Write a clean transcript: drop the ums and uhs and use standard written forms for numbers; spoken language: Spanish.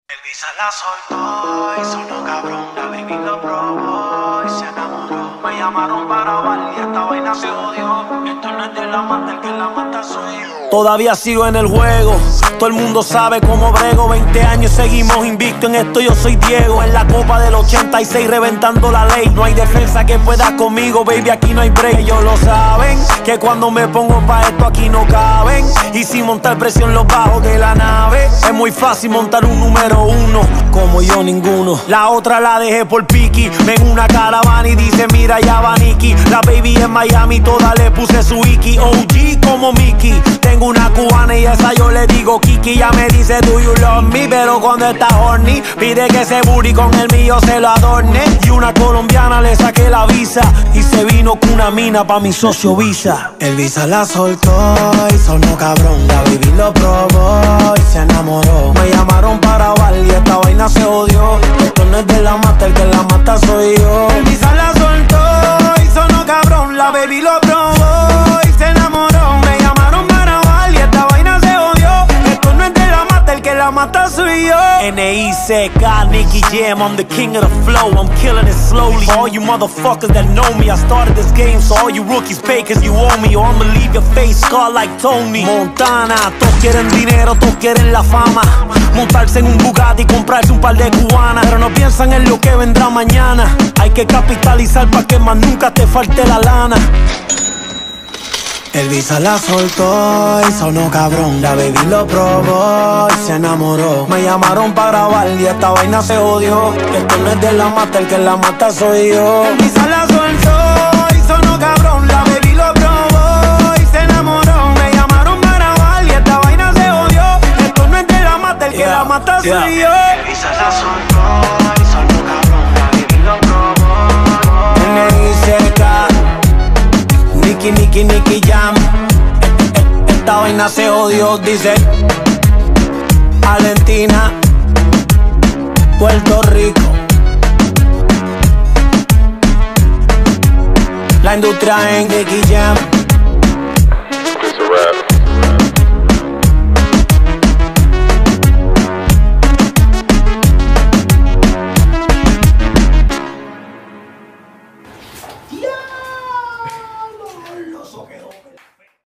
Elvisa la soltó y sonó cabrón. La baby lo probó y se enamoró. Me llamaron para bailar y esta vaina se odió. Esto no es de la mata, el que la mata soy yo. Todavía sigo en el juego, todo el mundo sabe cómo brego. 20 años seguimos invicto en esto, yo soy Diego. En la copa del 86 reventando la ley. No hay defensa que pueda conmigo, baby, aquí no hay break. Ellos lo saben, que cuando me pongo pa' esto aquí no caben. Y sin montar presión los bajos de la nave. Es muy fácil montar un número uno, como yo ninguno. La otra la dejé por Piki, ven una caravana y dice mira ya va Nicky. La baby en Miami toda le puse su Iki. OG como Mickey. Tengo una cubana y esa yo le digo Kiki. Ya me dice do you love me, pero cuando está horny pide que ese booty con el mío se lo adorne. Y una colombiana le saqué la visa y se vino con una mina pa' mi socio Visa. Elvisa la soltó y sonó cabrón. La baby lo probó y se enamoró. Me llamaron para bailar y esta vaina se odió. Esto no es de la mata, el que la mata soy yo. Elvisa la soltó y sonó cabrón. La baby lo probó y se enamoró. Me llamaron para bailar y esta vaina se odió. Esto no es de la mata, el que la mata soy yo. N.I.C.K. Nicky Jam, I'm the king of the flow, I'm killing it slowly. For all you motherfuckers that know me, I started this game, so all you rookies pay cause you owe me, or I'ma leave your face scarred like Tony Montana. Todos quieren dinero, todos quieren la fama, montarse en un Bugatti y comprarse un par de cubanas, pero no piensan en lo que vendrá mañana. Hay que capitalizar pa' que más nunca te falte la lana. Elvisa la soltó y sonó cabrón. La baby lo probó y se enamoró. Me llamaron para grabar y esta vaina se odió. Esto no es de la mata, el que la mata soy yo. Elvisa la soltó y sonó cabrón. La baby lo probó y se enamoró. Me llamaron para grabar y esta vaina se odió. Esto no es de la mata, el que la mata soy yo. Elvisa la soltó y sonó cabrón. La baby lo probó. N.I.C.K. Nicky Jam. Esta vaina se odió, dice Valentina, Puerto Rico. La industria en Nicky Jam.